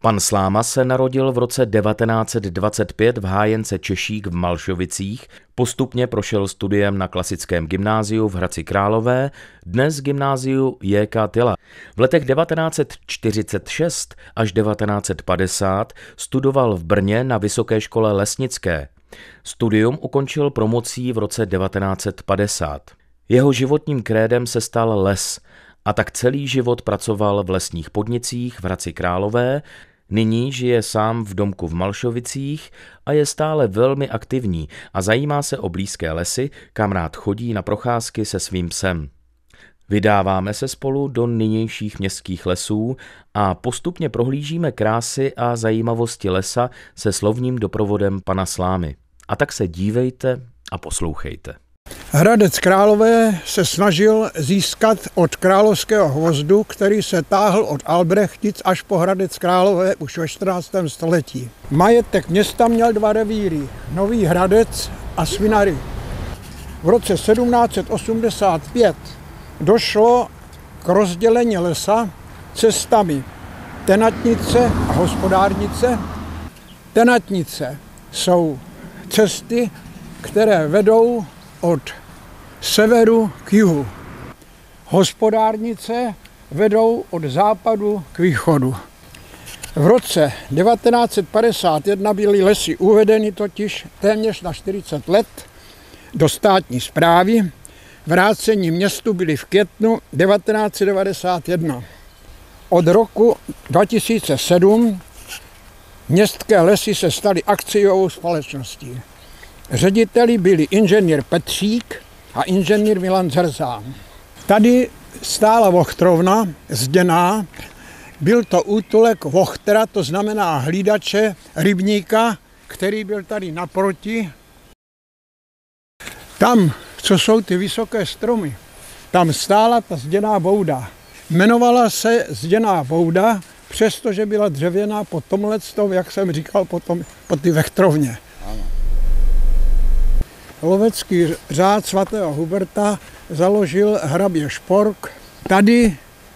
Pan Sláma se narodil v roce 1925 v hájence Češík v Malšovicích, postupně prošel studiem na klasickém gymnáziu v Hradci Králové, dnes gymnáziu J.K. Tyla. V letech 1946 až 1950 studoval v Brně na Vysoké škole lesnické. Studium ukončil promocí v roce 1950. Jeho životním krédem se stal les a tak celý život pracoval v lesních podnicích v Hradci Králové. Nyní žije sám v domku v Malšovicích a je stále velmi aktivní a zajímá se o blízké lesy, kam rád chodí na procházky se svým psem. Vydáváme se spolu do nynějších městských lesů a postupně prohlížíme krásy a zajímavosti lesa se slovním doprovodem pana Slámy. A tak se dívejte a poslouchejte. Hradec Králové se snažil získat od Královského hvozdu, který se táhl od Albrechtic až po Hradec Králové už ve 14. století. Majetek města měl dva revíry, Nový Hradec a Svinary. V roce 1785 došlo k rozdělení lesa cestami tenatnice a hospodárnice. Tenatnice jsou cesty, které vedou od severu k jihu. Hospodárnice vedou od západu k východu. V roce 1951 byly lesy uvedeny totiž téměř na 40 let do státní správy. Vrácení městu byly v květnu 1991. Od roku 2007 městské lesy se staly akciovou společností. Řediteli byli inženýr Petřík a inženýr Milan Zrzán. Tady stála vochtrovna zděná, byl to útulek vochtera, to znamená hlídače rybníka, který byl tady naproti. Tam, co jsou ty vysoké stromy, tam stála ta zděná bouda. Jmenovala se zděná bouda, přestože byla dřevěná po tomhletom, jak jsem říkal, po ty vechtrovně. Lovecký řád svatého Huberta založil hrabě Špork. Tady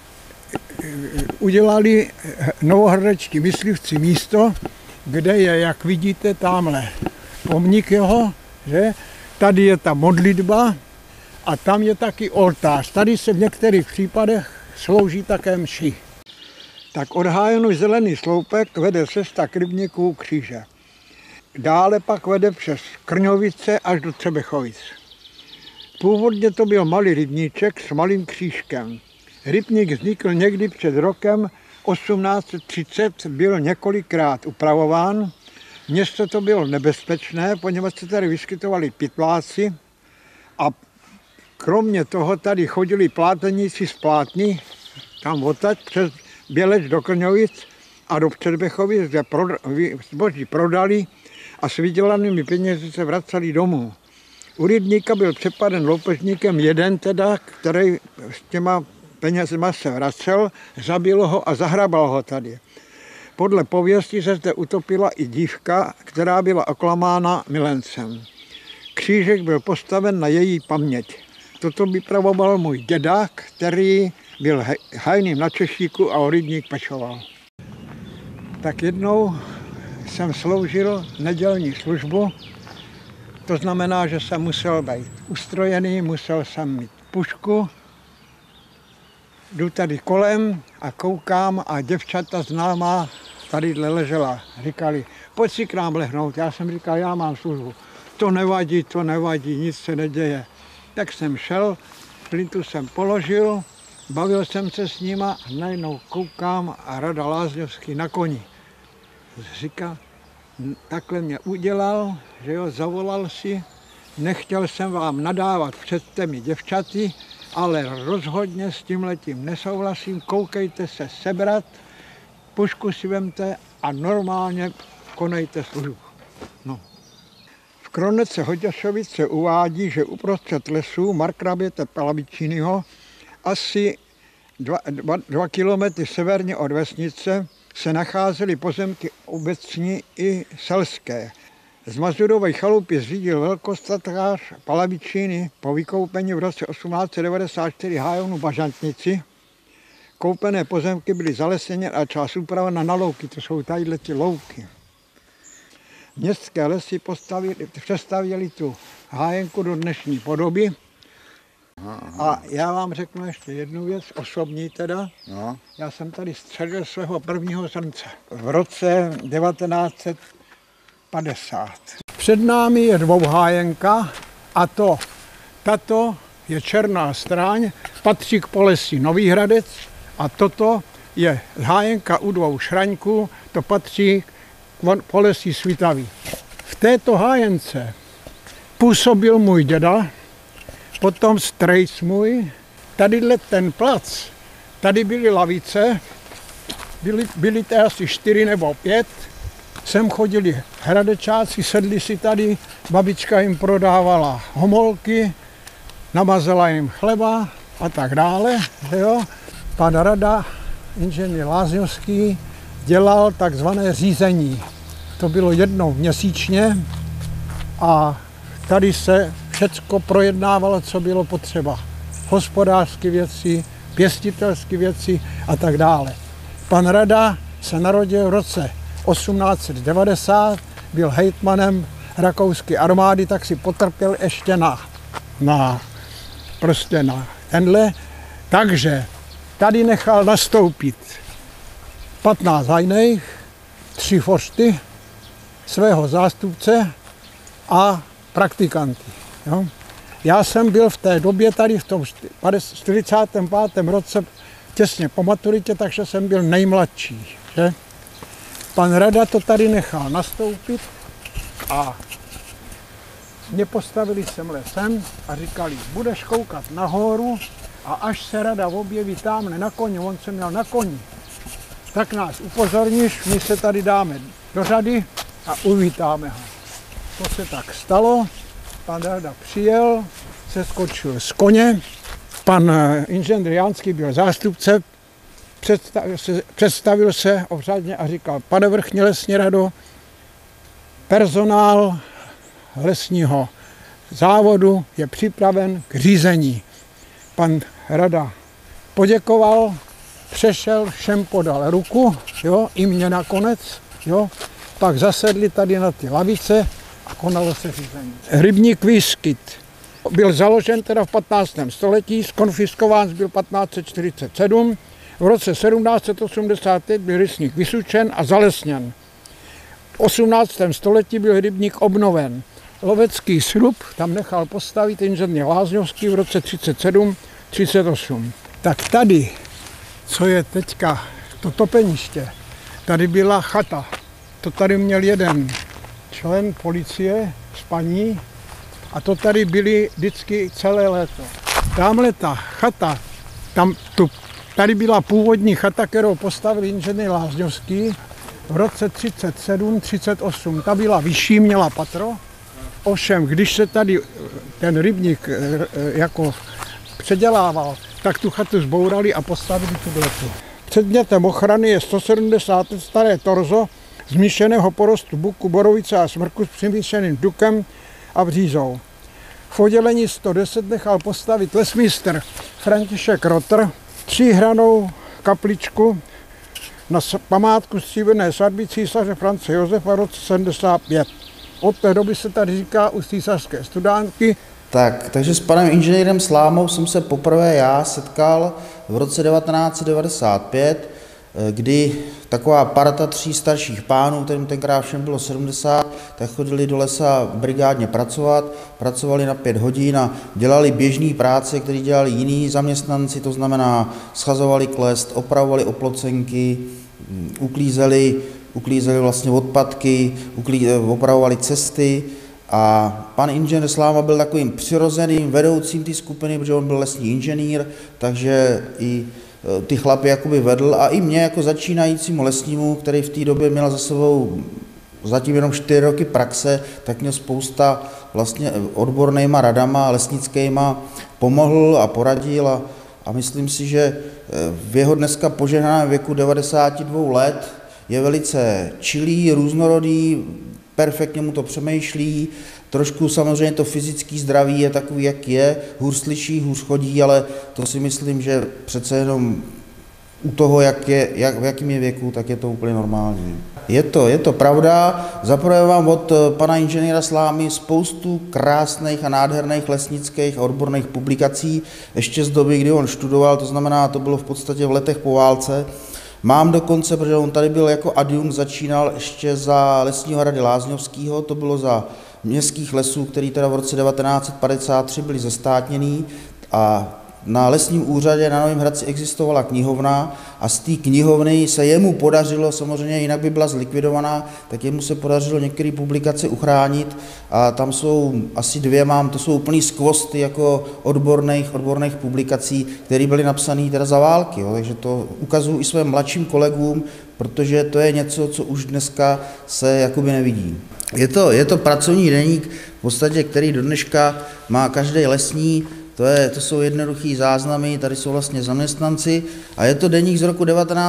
udělali novohradečtí myslivci místo, kde je, jak vidíte, tamhle pomník jeho, že? Tady je ta modlitba a tam je taky oltář. Tady se v některých případech slouží také mši. Tak od Hájenu zelený sloupek vede cesta k rybníku Kříže. Dále pak vede přes Krňovice až do Třebechovic. Původně to byl malý rybníček s malým křížkem. Rybník vznikl někdy před rokem 1830, byl několikrát upravován. Město to bylo nebezpečné, poněvadž se tady vyskytovali pytláci a kromě toho tady chodili pláteníci z Plátny, tam odtaď přes Běleč do Krňovic a do Třebechovic, kde zboží prodali a s vydělanými penězi se vraceli domů. U rybníka byl přepaden loupežníkem jeden teda, který s těma penězma se vracel, zabil ho a zahrabal ho tady. Podle pověsti se zde utopila i dívka, která byla oklamána milencem. Křížek byl postaven na její paměť. Toto vypravoval můj děda, který byl hajným na Češíku a o rybník pečoval. Tak jednou jsem sloužil nedělní službu, to znamená, že jsem musel být ustrojený, musel jsem mít pušku. Jdu tady kolem a koukám a děvčata známá tady ležela. Říkali, pojď si k nám lehnout. Já jsem říkal, já mám službu. To nevadí, nic se neděje. Tak jsem šel, plintu jsem položil, bavil jsem se s nima, najednou koukám a Rada Lázňovský na koni. Říká, takhle mě udělal, že jo, zavolal si, nechtěl jsem vám nadávat před těmi děvčaty, ale rozhodně s tímhletím nesouhlasím, koukejte se sebrat, pušku si vemte a normálně konejte službu. No. V kronice Hoďašovic se uvádí, že uprostřed lesů markraběte Palavičínyho asi 2 kilometry severně od vesnice se nacházely pozemky obecní i selské. Z Mazurové chalupy zřídil velkostatkář Palavičíny po vykoupení v roce 1894 hájovnu Bažantnici. koupené pozemky byly zalesněny a část upravena na louky, to jsou tadyhle ty louky. Městské lesy přestavěly tu hájenku do dnešní podoby. A já vám řeknu ještě jednu věc, osobní teda. No. Já jsem tady střelil svého prvního srnce v roce 1950. Před námi je dvouhájenka a tato je Černá Stráň, patří k Polesí Nový Hradec a toto je hájenka u dvou Šraňků, to patří k Polesí Svitavý. V této hájence působil můj děda, potom strejc můj, tadyhle ten plac, tady byly lavice, byly to asi 4 nebo 5, sem chodili hradečáci, sedli si tady, babička jim prodávala homolky, namazala jim chleba a tak dále. Jo. Pan Rada, inženýr Lázňovský, dělal takzvané řízení. To bylo jednou měsíčně a tady se všecko projednávalo, co bylo potřeba. Hospodářské věci, pěstitelské věci a tak dále. Pan Rada se narodil v roce 1890, byl hejtmanem rakouské armády, tak si potrpěl ještě na tenhle. Takže tady nechal nastoupit 15 hajných, 3 foršty, svého zástupce a praktikanty. Jo. Já jsem byl v té době tady v tom 45. roce těsně po maturitě, takže jsem byl nejmladší. Že? Pan Rada to tady nechal nastoupit a mě postavili semhle sem a říkali, budeš koukat nahoru a až se Rada objeví tamhle na koni, on se měl na koni, tak nás upozorníš, my se tady dáme do řady a uvítáme ho. To se tak stalo, pan Rada přijel, seskočil z koně, pan inženýr Jánský byl zástupce, představil se ovřádně a říkal, pane vrchní lesní rado, personál lesního závodu je připraven k řízení. Pan Rada poděkoval, přešel, všem podal ruku, jo, i mě nakonec, jo, pak zasedli tady na ty lavice a konalo se řízení. Rybník Výskyt byl založen teda v 15. století, skonfiskován byl 1547, v roce 1785 byl rybník vysučen a zalesněn. V 18. století byl rybník obnoven. Lovecký srub tam nechal postavit inženýr Lázňovský v roce 37-38. Tak tady, co je teďka to topeniště, tady byla chata. To tady měl jeden člen policie z paní a to tady byli vždycky celé léto. Tamhle ta chata, tady byla původní chata, kterou postavil inženýr Lázňovský v roce 37-38. Ta byla vyšší, měla patro. Ovšem, když se tady ten rybník jako předělával, tak tu chatu zbourali a postavili tuhletu. Předmětem ochrany je 170 let staré torzo zmíšeného porostu buku, borovice a smrku s přimíšeným dukem a břízou. V oddělení 110 nechal postavit lesmistr František Rotr 3hranou kapličku na památku stříbrné svatby císaře France Josefa v roce 75. Od té doby se tady říká u císařské studánky. Takže s panem inženýrem Slámou jsem se poprvé já setkal v roce 1995, kdy taková parta 3 starších pánů, kterým tenkrát všem bylo 70, tak chodili do lesa brigádně pracovat, pracovali na 5 hodin a dělali běžné práce, které dělali jiní zaměstnanci, to znamená schazovali klest, opravovali oplocenky, uklízeli vlastně odpadky, opravovali cesty a pan inženýr Sláma byl takovým přirozeným vedoucím té skupiny, protože on byl lesní inženýr, takže i ty chlapy jakoby vedl a i mě jako začínajícímu lesnímu, který v té době měl za sebou zatím jenom 4 roky praxe, tak mě spousta vlastně odbornýma radama lesnickýma pomohl a poradil a myslím si, že v jeho dneska požehnaném věku 92 let je velice čilý, různorodý, perfektně mu to přemýšlí, trošku samozřejmě to fyzické zdraví je takový, jak je, hůř slyší, hůř chodí, ale to si myslím, že přece jenom u toho, v jakém je věku, tak je to úplně normální. Je to pravda. Zaprvé vám od pana inženýra Slámy spoustu krásných a nádherných lesnických a odborných publikací ještě z doby, kdy on študoval, to znamená, to bylo v podstatě v letech po válce. Mám dokonce, protože on tady byl jako adjunkt, začínal ještě za lesního hrady Lázňovského, to bylo za městských lesů, který teda v roce 1953 byly zestátněný, a na lesním úřadě na Novém Hradci existovala knihovna a z té knihovny se jemu podařilo, samozřejmě jinak by byla zlikvidovaná, tak jemu se podařilo některé publikace uchránit a tam jsou asi 2 to jsou úplný skvosty jako odborných publikací, které byly napsané teda za války, jo, takže to ukazuju i svým mladším kolegům, protože to je něco, co už dneska se jakoby nevidí. Je to pracovní deník, v podstatě, který do dneška má každý lesní. To jsou jednoduchý záznamy, tady jsou vlastně zaměstnanci a je to deník z roku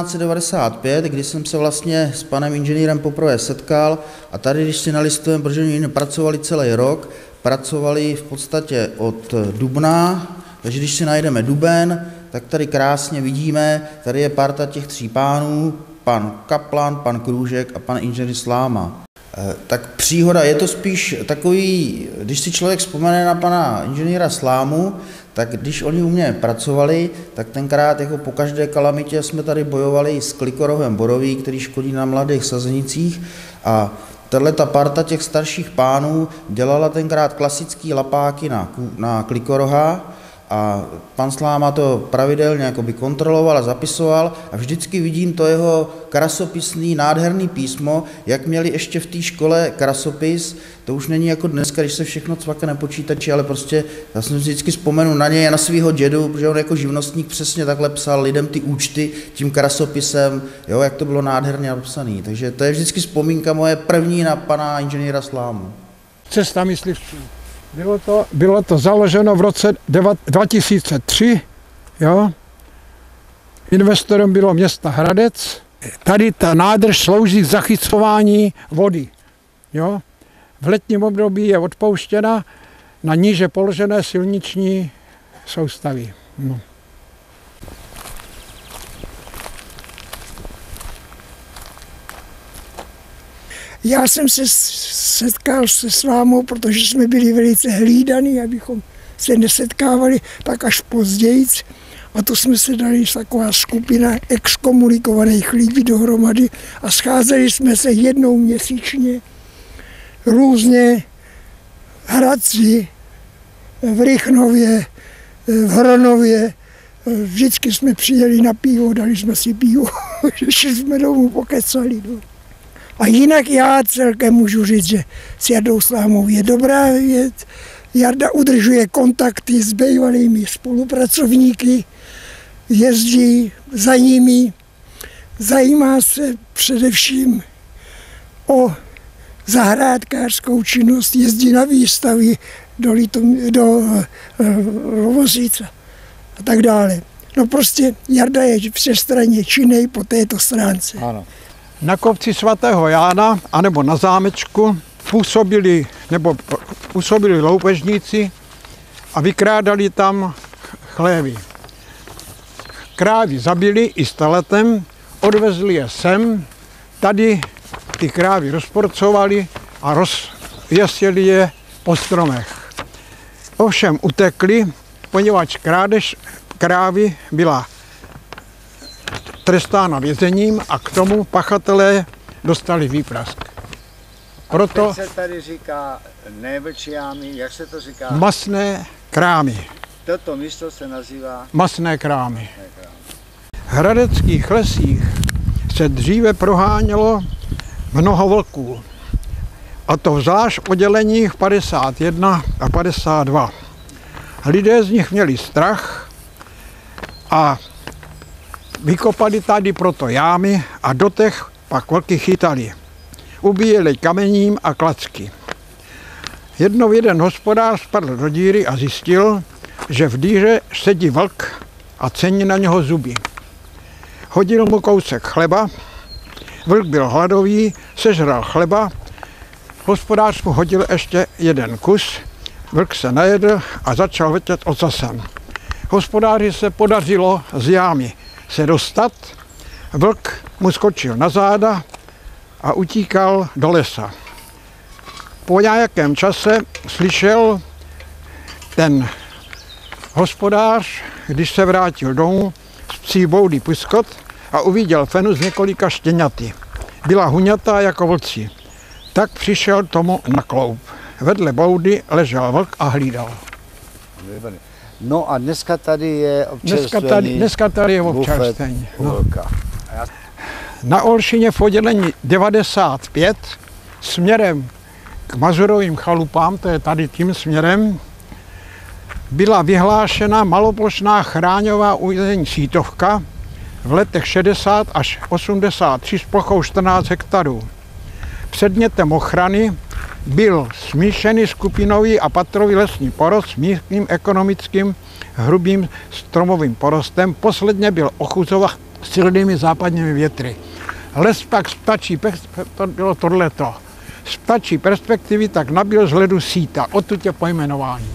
1995, kdy jsem se vlastně s panem inženýrem poprvé setkal a tady, když si nalistujeme, protože oni pracovali celý rok, pracovali v podstatě od dubna, takže když si najdeme duben, tak tady krásně vidíme, tady je parta těch 3 pánů, pan Kaplan, pan Krůžek a pan inženýr Sláma. Tak příhoda, je to spíš takový, když si člověk vzpomene na pana inženýra Slámu, tak když oni u mě pracovali, tak tenkrát jako po každé kalamitě jsme tady bojovali s klikorohem borový, který škodí na mladých sazenicích, a tato parta těch starších pánů dělala tenkrát klasický lapáky na klikoroha, a pan Sláma to pravidelně jakoby kontroloval a zapisoval a vždycky vidím to jeho krasopisný nádherný písmo, jak měli ještě v té škole krasopis, to už není jako dneska, když se všechno cvaka na počítači, ale prostě já jsem vždycky vzpomenu na něj a na svého dědu, protože on jako živnostník přesně takhle psal lidem ty účty tím krasopisem, jo, jak to bylo nádherně napsané, takže to je vždycky vzpomínka moje první na pana inženýra Slámu. Cesta myslivců. Bylo to založeno v roce 2003, jo. Investorem bylo město Hradec. Tady ta nádrž slouží k zachycování vody, jo. V letním období je odpouštěna na níže položené silniční soustavy. No. Já jsem se setkal se Slámou, protože jsme byli velice hlídaní, abychom se nesetkávali, pak až později. A to jsme se dali taková skupina exkomunikovaných lidí dohromady a scházeli jsme se jednou měsíčně různě v Hradci, v Rychnově, v Hronově. Vždycky jsme přijeli na pivo, dali jsme si pivo, šli jsme domů, pokecali. No. A jinak já celkem můžu říct, že s Jardou Slámou je dobrá věc. Jarda udržuje kontakty s bývalými spolupracovníky, jezdí za nimi, zajímá se především o zahrádkářskou činnost, jezdí na výstavy do Lovosice a tak dále. No prostě Jarda je všestranně činnej po této stránce. Ano. Na kopci svatého Jána, anebo na zámečku, působili loupežníci a vykrádali tam chlévy. Krávy zabili i staletem, odvezli je sem, tady ty krávy rozporcovali a rozvěsili je po stromech. Ovšem utekli, poněvadž krádež krávy byla trestána vězením a k tomu pachatelé dostali výprask. Proto se tady říká nevlčí jámy, jak se to říká? Masné krámy. Toto místo se nazývá Masné krámy. V hradeckých lesích se dříve prohánělo mnoho vlků. A to zvlášť v odděleních 51 a 52. Lidé z nich měli strach a vykopali tady proto jámy a do těch pak vlky chytali. Ubíjeli kamením a klacky. Jednou jeden hospodář spadl do díry a zjistil, že v dýře sedí vlk a cení na něho zuby. Hodil mu kousek chleba, vlk byl hladový, sežral chleba, hospodář mu hodil ještě jeden kus, vlk se najedl a začal vrtět ocasem. Hospodáři se podařilo z jámy se dostat. Vlk mu skočil na záda a utíkal do lesa. Po nějakém čase slyšel ten hospodář, když se vrátil domů, z psí boudy puskot a uviděl fenu s několika štěňaty. Byla huňatá jako vlci. Tak přišel tomu na kloup. Vedle boudy ležel vlk a hlídal. No a dneska tady je občerstvení. Dneska tady je občerstvení. No. Na Olšině v oddělení 95 směrem k Mazurovým chalupám, to je tady tím směrem, byla vyhlášena maloplošná chráňová územní sítovka v letech 60 až 83 s plochou 14 hektarů. Předmětem ochrany byl smíšený skupinový a patrový lesní porost s místním ekonomickým hrubým stromovým porostem. Posledně byl ochuzován silnými západními větry. Les pak z ptačí perspektivy tak nabyl z ledu síta, odtud je pojmenování.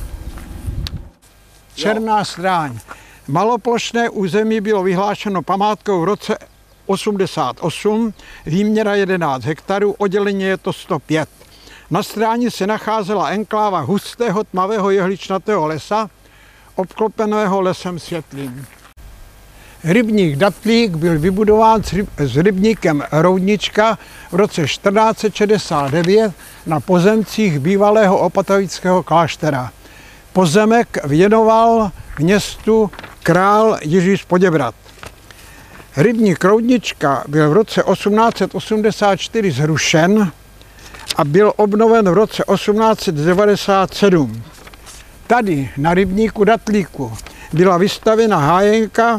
Černá stráň. Maloplošné území bylo vyhlášeno památkou v roce 88, výměra 11 hektarů, oddělení je to 105. Na stráni se nacházela enkláva hustého tmavého jehličnatého lesa, obklopeného lesem světlým. Rybník Datlík byl vybudován s rybníkem Roudnička v roce 1469 na pozemcích bývalého opatovického kláštera. Pozemek věnoval městu král Jiří z Poděbrad. Rybník Roudnička byl v roce 1884 zrušen a byl obnoven v roce 1897. Tady na rybníku Datlíku byla vystavena hájenka,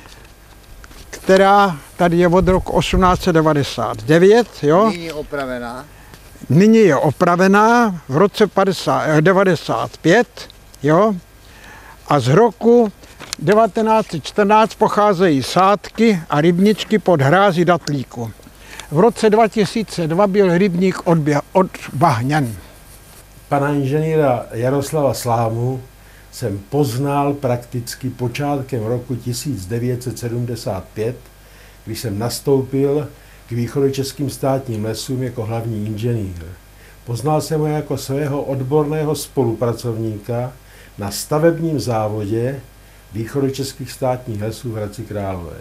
která tady je od roku 1899. Jo? Nyní opravená. Nyní je opravená v roce 1995. Jo? A z roku 1914 pocházejí sádky a rybničky pod hrází Datlíku. V roce 2002 byl rybník odbahněn. Pana inženýra Jaroslava Slámu jsem poznal prakticky počátkem roku 1975, když jsem nastoupil k východočeským státním lesům jako hlavní inženýr. Poznal jsem ho jako svého odborného spolupracovníka na stavebním závodě východočeských státních lesů v Hradci Králové.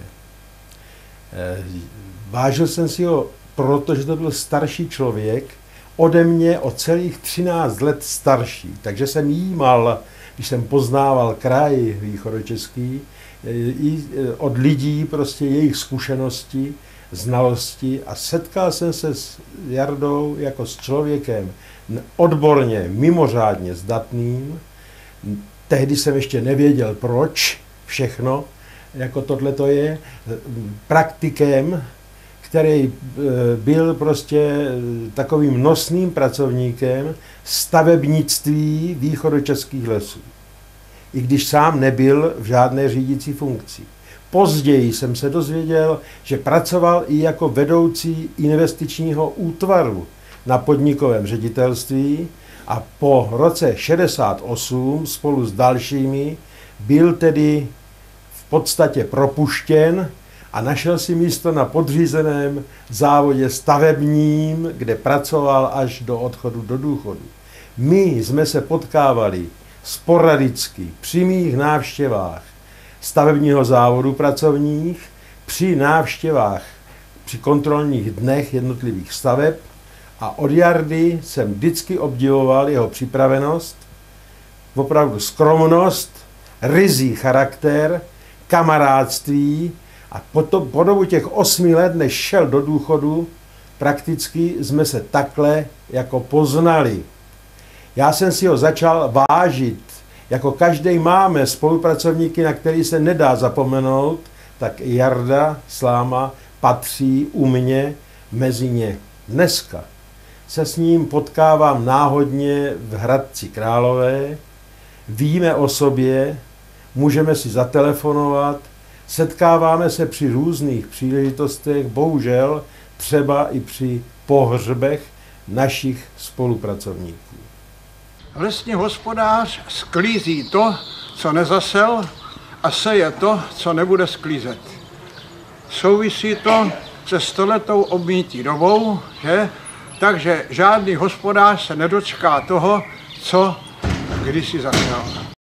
Vážil jsem si ho, protože to byl starší člověk, ode mě o celých 13 let starší, takže jsem jímal, když jsem poznával kraj východočeský, i od lidí prostě jejich zkušenosti, znalosti a setkal jsem se s Jardou jako s člověkem odborně, mimořádně zdatným. Tehdy jsem ještě nevěděl, proč všechno, jako tohleto je, praktikem, který byl prostě takovým nosným pracovníkem stavebnictví východočeských lesů. I když sám nebyl v žádné řídící funkci. Později jsem se dozvěděl, že pracoval i jako vedoucí investičního útvaru na podnikovém ředitelství a po roce 68 spolu s dalšími byl tedy v podstatě propuštěn a našel si místo na podřízeném závodě stavebním, kde pracoval až do odchodu do důchodu. My jsme se potkávali sporadicky při mých návštěvách stavebního závodu pracovních, při návštěvách, při kontrolních dnech jednotlivých staveb a od Jardy jsem vždycky obdivoval jeho připravenost, opravdu skromnost, ryzí charakter, kamarádství a po dobu těch 8 let, než šel do důchodu, prakticky jsme se takhle jako poznali. Já jsem si ho začal vážit, jako každý máme spolupracovníky, na který se nedá zapomenout, tak Jarda Sláma patří u mě mezi ně. Dneska se s ním potkávám náhodně v Hradci Králové, víme o sobě, můžeme si zatelefonovat, setkáváme se při různých příležitostech, bohužel třeba i při pohřbech našich spolupracovníků. Lesní hospodář sklízí to, co nezasel, a seje to, co nebude sklízet. Souvisí to se stoletou obmítí dobou, že? Takže žádný hospodář se nedočká toho, co kdysi zasel.